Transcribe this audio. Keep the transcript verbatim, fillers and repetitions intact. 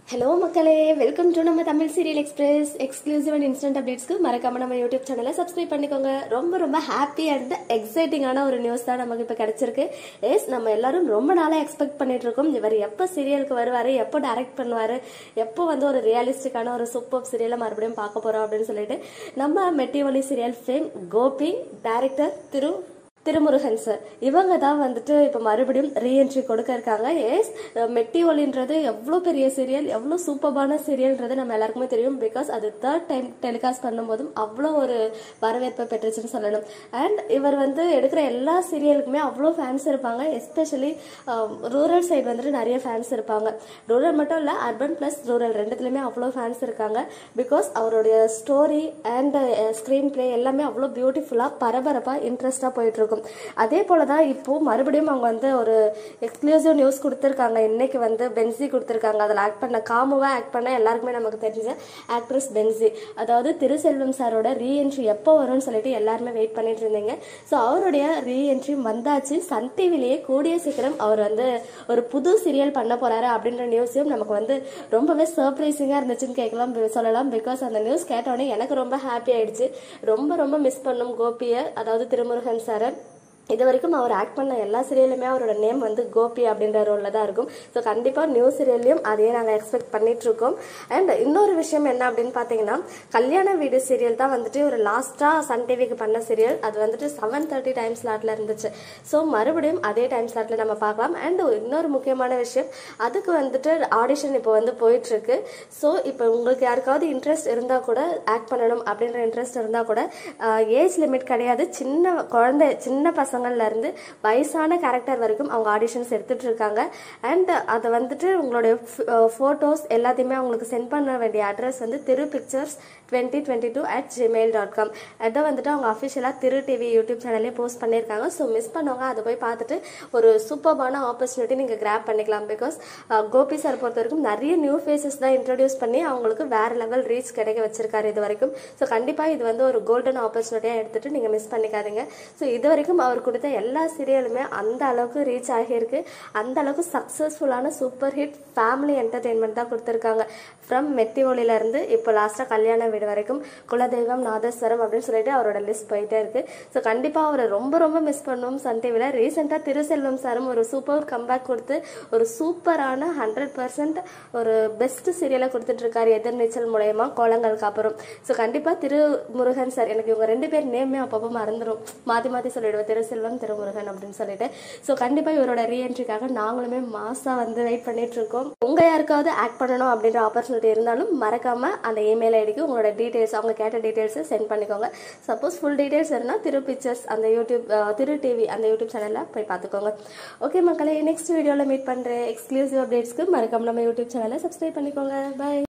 Hello மக்களே, welcome to நம்ம Tamil serial express exclusive and instant அப்டேட்ஸ்க்கு மறக்காம நம்ம யூடியூப் சேனலை சப்ஸ்கிரைப் பண்ணிக்கோங்க. ரொம்ப ரொம்ப ஹாப்பி அண்ட் எக்ஸைட்டிங்கான ஒரு நியூஸ் தான் நமக்கு இப்போ கிடைச்சிருக்கு. எஸ், நம்ம எல்லாரும் ரொம்ப நாளாக எக்ஸ்பெக்ட் பண்ணிட்டு இருக்கோம். இவர் எப்போ சீரியலுக்கு வருவாரு, எப்போ டைரக்ட் பண்ணுவாரு, எப்போ வந்து ஒரு ரியலிஸ்டிக்கான ஒரு சூப்பர் சீரியலை மறுபடியும் பார்க்க போறோம் அப்படின்னு சொல்லிட்டு நம்ம Metti Oli serial fame Gopi, director Thiru Thirumurugan sir, இவங்க தான் வந்துட்டு இப்போ மறுபடியும் ரீஎன்ட்ரி கொடுக்க இருக்காங்க. எஸ், மெட்டி ஒலின்றது எவ்வளோ பெரிய சீரியல், எவ்வளோ சூப்பர்பான சீரியல்ன்றது நம்ம எல்லாருக்குமே தெரியும். பிகாஸ் அது தேர்ட் டைம் டெலிகாஸ்ட் பண்ணும்போதும் அவ்வளோ ஒரு வரவேற்பை பெற்றுச்சுன்னு சொல்லணும். அண்ட் இவர் வந்து எடுக்கிற எல்லா சீரியலுக்குமே அவ்வளோ ஃபேன்ஸ் இருப்பாங்க. எஸ்பெஷலி ரூரல் சைடு வந்துட்டு நிறைய ஃபேன்ஸ் இருப்பாங்க. ரூரல் மட்டும் இல்லை, அர்பன் ப்ளஸ் ரூரல் ரெண்டுத்துலையுமே அவ்வளோ ஃபேன்ஸ் இருக்காங்க. பிகாஸ் அவருடைய ஸ்டோரி அண்ட் ஸ்க்ரீன் பிளே எல்லாமே அவ்வளோ பியூட்டிஃபுல்லாக பரபரப்பாக இன்ட்ரெஸ்டாக போயிட்டு இருக்கும். அதே போலதான் இப்போ மறுபடியும் அவங்க வந்து ஒரு எக்ஸ்க்ளூசிவ் நியூஸ் கொடுத்திருக்காங்க. இன்னைக்கு வந்து பென்சி கொடுத்திருக்காங்க. அதில் ஆக்ட் பண்ண காமுவா ஆக்ட் பண்ண எல்லாருக்குமே நமக்கு தெரிஞ்ச ஆக்ட்ரஸ் பென்சி, அதாவது திருசெல்வம் சாரோட ரீஎன்ட்ரி எப்போ வரும்னு சொல்லிட்டு எல்லாருமே வெயிட் பண்ணிட்டு இருந்தீங்க. ஸோ அவருடைய ரீஎன்ட்ரி வந்தாச்சு. சன் டிவிலேயே கூடிய சீக்கிரம் அவர் வந்து ஒரு புது சீரியல் பண்ண போறாரு அப்படின்ற நியூஸையும் நமக்கு வந்து ரொம்பவே சர்ப்ரைசிங்கா இருந்துச்சுன்னு கேட்கலாம் சொல்லலாம். பிகாஸ் அந்த நியூஸ் கேட்டோடனே எனக்கு ரொம்ப ஹாப்பி ஆயிடுச்சு. ரொம்ப ரொம்ப மிஸ் பண்ணும் கோபியை, அதாவது திருமுருகன் சாரை. இது வரைக்கும் அவர் ஆக்ட் பண்ண எல்லா சீரியலுமே அவரோட நேம் வந்து கோபி அப்படின்ற ரோலில் தான் இருக்கும். ஸோ கண்டிப்பாக நியூ சீரியல்லையும் அதையே நாங்கள் எக்ஸ்பெக்ட் பண்ணிட்டு இருக்கோம். அண்ட் இன்னொரு விஷயம் என்ன அப்படின்னு பார்த்தீங்கன்னா, கல்யாண வீடு சீரியல் தான் வந்துட்டு ஒரு லாஸ்ட்டாக சன் டிவிக்கு பண்ண சீரியல். அது வந்துட்டு செவன் தேர்ட்டி டைம் ஸ்லாட்டில் இருந்துச்சு. ஸோ மறுபடியும் அதே டைம் ஸ்லாட்டில் நம்ம பார்க்கலாம். அண்ட் இன்னொரு முக்கியமான விஷயம், அதுக்கு வந்துட்டு ஆடிஷன் இப்போ வந்து போயிட்டு இருக்கு. ஸோ இப்போ உங்களுக்கு யாருக்காவது இன்ட்ரெஸ்ட் இருந்தால் கூட, ஆக்ட் பண்ணணும் அப்படின்ற இன்ட்ரெஸ்ட் இருந்தால் கூட ஏஜ் லிமிட் கிடையாது. சின்ன குழந்தை, சின்ன பசங்க இருந்து வயசான கேரக்டர் வரைக்கும் அவங்க ஆடிஷன்ஸ் எடுத்துட்டு இருக்காங்க. அண்ட் அதை வந்துட்டு உங்களுடைய போட்டோஸ் எல்லாத்தையுமே அவங்களுக்கு சென்ட் பண்ண வேண்டிய அட்ரஸ் வந்து Thiru pictures twenty twenty two at gmail dot com. அதை வந்துட்டு அவங்க அஃபிஷியலாக திரு டிவி யூடியூப் சேனல்லே போஸ்ட் பண்ணியிருக்காங்க. ஸோ மிஸ் பண்ணவங்க அதை போய் பார்த்துட்டு ஒரு சூப்பர்பான ஆப்பர்ச்சுனிட்டி நீங்கள் கிராப் பண்ணிக்கலாம். பிகாஸ் கோபி சார் பொறுத்த வரைக்கும் நிறைய நியூ ஃபேஸஸ் தான் இன்ட்ரடியூஸ் பண்ணி அவங்களுக்கு வேற லெவல் ரீச் கிடைக்க வச்சிருக்காரு இது வரைக்கும். ஸோ கண்டிப்பாக இது வந்து ஒரு கோல்டன் ஆப்பர்ச்சுனிட்டியாக எடுத்துட்டு நீங்கள் மிஸ் பண்ணிக்காதீங்க. ஸோ இது வரைக்கும் அவர் கொடுத்த எல்லா சீரியலுமே அந்த அளவுக்கு ரீச் ஆகியிருக்கு. அந்த அளவுக்கு சக்சஸ்ஃபுல்லான சூப்பர் ஹிட் ஃபேமிலி என்டர்டெயின்மெண்ட் தான் கொடுத்துருக்காங்க. ஃப்ரம் மெட்டி ஒலியில இருந்து இப்போ லாஸ்டா கல்யாண வீடு வரைக்கும், குலதெய்வம், நாதஸ்வரம் அப்படின்னு சொல்லிட்டு அவரோட லிஸ்ட் போயிட்டே இருக்கு. ஸோ கண்டிப்பா அவரை ரொம்ப ரொம்ப மிஸ் பண்ணுவோம் சன் டிவில. ரீசெண்டா திருசெல்வம் சாரும் ஒரு சூப்பர் கம்பேக் கொடுத்து ஒரு சூப்பரான ஹண்ட்ரட் பர்சன்ட் ஒரு பெஸ்ட் சீரியலை கொடுத்துட்டு இருக்காரு எதிர்நீச்சல் மூலயமா, கோலங்களுக்கு அப்புறம். ஸோ கண்டிப்பா திருமுருகன் சார், எனக்கு இவங்க ரெண்டு பேர் நேமே அப்பப்போ மறந்துடும், மாத்தி மாத்தி சொல்லிடுவோம், திருசெல்வம் திருமுருகன் அப்படின்னு சொல்லிட்டு. ஸோ கண்டிப்பா இவரோட ரீஎன்ட்ரிக்காக நாங்களுமே மாசா வந்து வெயிட் பண்ணிட்டு இருக்கோம். உங்க யாருக்காவது ஆக்ட் பண்ணணும் அப்படின்ற ஆப்பர்ச்சுனிட்டி இருந்தாலும் மறக்காம அந்த இமெயில் ஐடிக்கு உங்களோட டீடைல்ஸ், அவங்க கேட்ட டீடைல்ஸ் சென்ட் பண்ணிக்கோங்க. சப்போஸ் ஃபுல் டீடைல்ஸ் இருந்தா திரு பிக்சர்ஸ் அந்த யூடியூப் திரு டிவி அந்த யூடியூப் சேனல்ல போய் பார்த்துக்கோங்க. ஓகே மக்களே, நெக்ஸ்ட் வீடியோல மீட் பண்றேன். எக்ஸ்க்ளூசிவ் அப்டேட்ஸ்க்கு மறக்காம நம்ம யூடியூப் சேனலை சப்ஸ்கிரைப் பண்ணிக்கோங்க. பை.